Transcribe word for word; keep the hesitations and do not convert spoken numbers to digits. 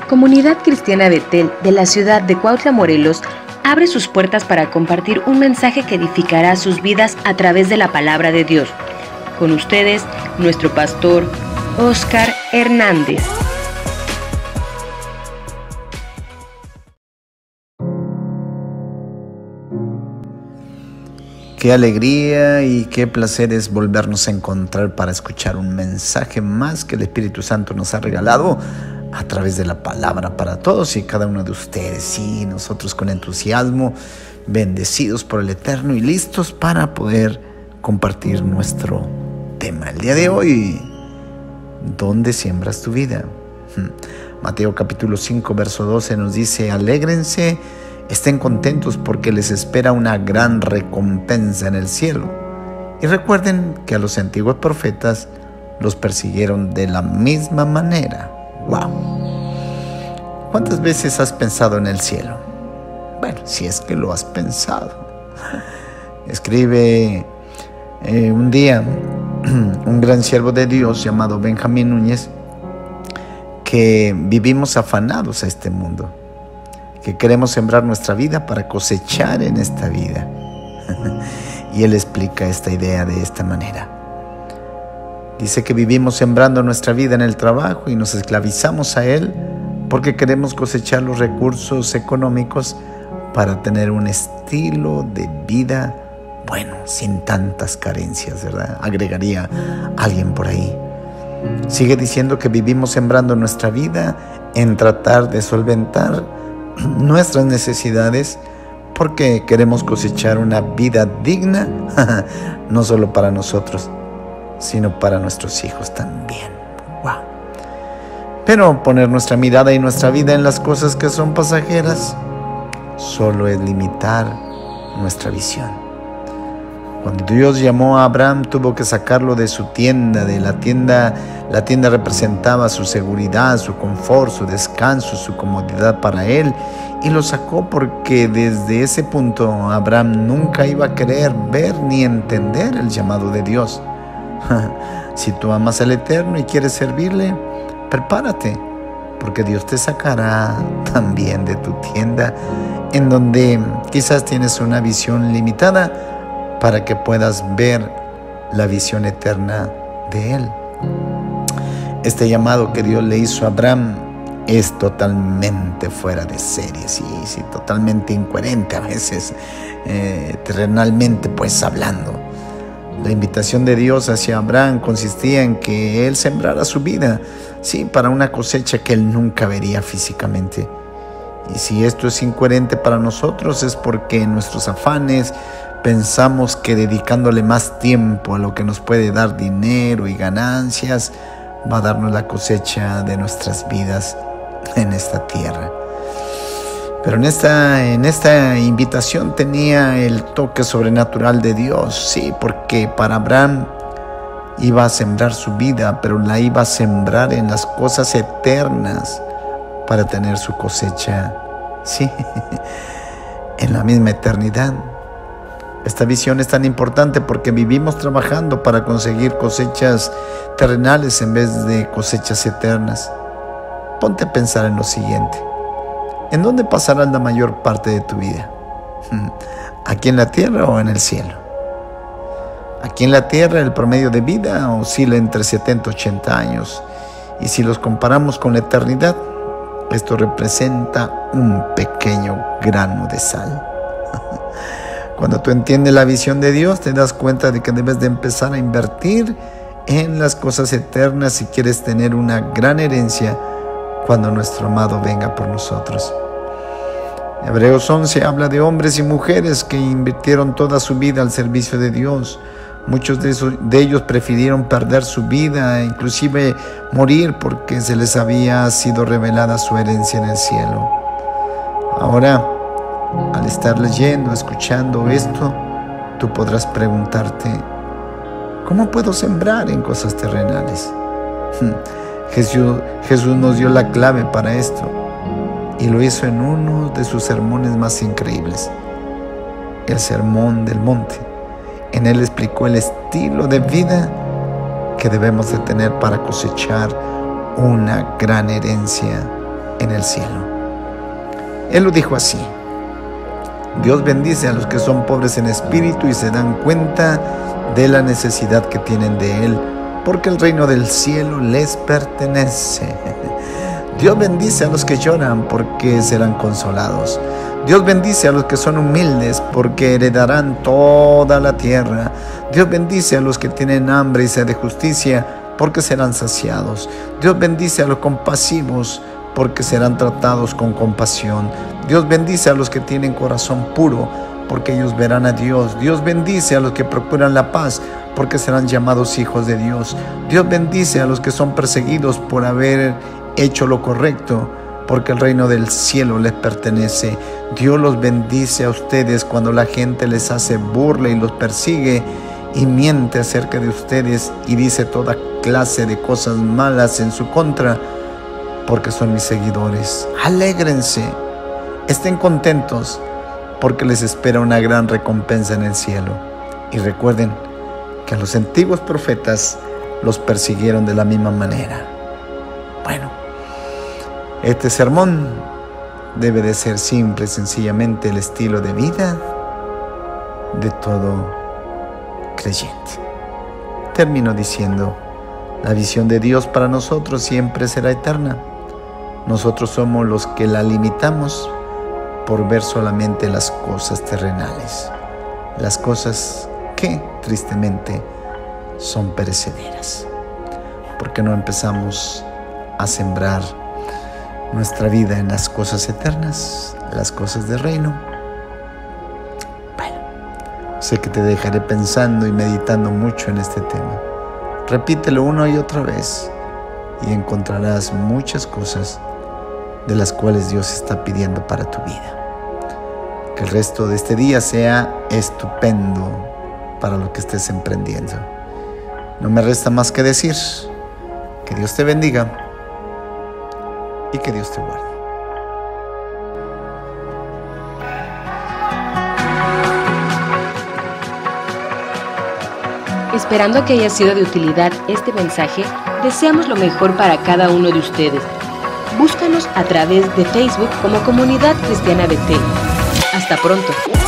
Comunidad Cristiana Betel de la ciudad de Cuautla, Morelos, abre sus puertas para compartir un mensaje que edificará sus vidas a través de la palabra de Dios. Con ustedes, nuestro pastor, Oscar Hernández. Qué alegría y qué placer es volvernos a encontrar para escuchar un mensaje más que el Espíritu Santo nos ha regalado a través de la palabra para todos y cada uno de ustedes. Sí, nosotros con entusiasmo, bendecidos por el Eterno y listos para poder compartir nuestro tema. El día de hoy, ¿dónde siembras tu vida? Mateo capítulo cinco, verso doce nos dice: alégrense, estén contentos porque les espera una gran recompensa en el cielo. Y recuerden que a los antiguos profetas los persiguieron de la misma manera. ¡Wow! ¿Cuántas veces has pensado en el cielo? Bueno, si es que lo has pensado. Escribe eh, un día un gran siervo de Dios llamado Benjamín Núñez que vivimos afanados a este mundo, que queremos sembrar nuestra vida para cosechar en esta vida. Y él explica esta idea de esta manera. Dice que vivimos sembrando nuestra vida en el trabajo y nos esclavizamos a él porque queremos cosechar los recursos económicos para tener un estilo de vida bueno, sin tantas carencias, ¿verdad? Agregaría alguien por ahí. Sigue diciendo que vivimos sembrando nuestra vida en tratar de solventar nuestras necesidades porque queremos cosechar una vida digna, no solo para nosotros, sino para nuestros hijos también. Wow. Pero poner nuestra mirada y nuestra vida en las cosas que son pasajeras solo es limitar nuestra visión. Cuando Dios llamó a Abraham, tuvo que sacarlo de su tienda, de la tienda. La tienda representaba su seguridad, su confort, su descanso, su comodidad para él. Y lo sacó porque desde ese punto Abraham nunca iba a querer ver ni entender el llamado de Dios. Si tú amas al Eterno y quieres servirle, prepárate, porque Dios te sacará también de tu tienda, en donde quizás tienes una visión limitada, para que puedas ver la visión eterna de Él. Este llamado que Dios le hizo a Abraham es totalmente fuera de serie, sí, sí, totalmente incoherente a veces, eh, terrenalmente pues hablando. La invitación de Dios hacia Abraham consistía en que él sembrara su vida, sí, para una cosecha que él nunca vería físicamente. Y si esto es incoherente para nosotros es porque en nuestros afanes pensamos que dedicándole más tiempo a lo que nos puede dar dinero y ganancias va a darnos la cosecha de nuestras vidas en esta tierra. Pero en esta, en esta invitación tenía el toque sobrenatural de Dios, sí, porque para Abraham iba a sembrar su vida, pero la iba a sembrar en las cosas eternas para tener su cosecha, sí, en la misma eternidad. Esta visión es tan importante porque vivimos trabajando para conseguir cosechas terrenales en vez de cosechas eternas. Ponte a pensar en lo siguiente. ¿En dónde pasarás la mayor parte de tu vida? ¿Aquí en la tierra o en el cielo? Aquí en la tierra el promedio de vida oscila entre setenta y ochenta años. Y si los comparamos con la eternidad, esto representa un pequeño grano de sal. Cuando tú entiendes la visión de Dios, te das cuenta de que debes de empezar a invertir en las cosas eternas si quieres tener una gran herencia cuando nuestro amado venga por nosotros. Hebreos once habla de hombres y mujeres que invirtieron toda su vida al servicio de Dios. Muchos de, esos, de ellos prefirieron perder su vida, inclusive morir, porque se les había sido revelada su herencia en el cielo. Ahora, al estar leyendo, escuchando esto, tú podrás preguntarte: ¿cómo puedo sembrar en cosas terrenales? Jesús, Jesús nos dio la clave para esto y lo hizo en uno de sus sermones más increíbles, el Sermón del Monte. En él explicó el estilo de vida que debemos de tener para cosechar una gran herencia en el cielo. Él lo dijo así: Dios bendice a los que son pobres en espíritu y se dan cuenta de la necesidad que tienen de Él, porque el reino del cielo les pertenece. Dios bendice a los que lloran, porque serán consolados. Dios bendice a los que son humildes, porque heredarán toda la tierra. Dios bendice a los que tienen hambre y sed de justicia, porque serán saciados. Dios bendice a los compasivos, porque serán tratados con compasión. Dios bendice a los que tienen corazón puro, porque ellos verán a Dios. Dios bendice a los que procuran la paz, porque serán llamados hijos de Dios. Dios bendice a los que son perseguidos por haber hecho lo correcto, porque el reino del cielo les pertenece. Dios los bendice a ustedes cuando la gente les hace burla y los persigue y miente acerca de ustedes y dice toda clase de cosas malas en su contra, porque son mis seguidores. Alégrense, estén contentos, porque les espera una gran recompensa en el cielo. Y recuerden que a los antiguos profetas los persiguieron de la misma manera. Bueno, este sermón debe de ser simple y sencillamente el estilo de vida de todo creyente. Termino diciendo: la visión de Dios para nosotros siempre será eterna. Nosotros somos los que la limitamos por ver solamente las cosas terrenales, las cosas que tristemente son perecederas. ¿Por qué no empezamos a sembrar nuestra vida en las cosas eternas, las cosas del reino? Bueno, sé que te dejaré pensando y meditando mucho en este tema. Repítelo una y otra vez y encontrarás muchas cosas de las cuales Dios está pidiendo para tu vida. Que el resto de este día sea estupendo para lo que estés emprendiendo. No me resta más que decir que Dios te bendiga y que Dios te guarde. Esperando que haya sido de utilidad este mensaje, deseamos lo mejor para cada uno de ustedes. Búscanos a través de Facebook como Comunidad Cristiana Betel. Hasta pronto.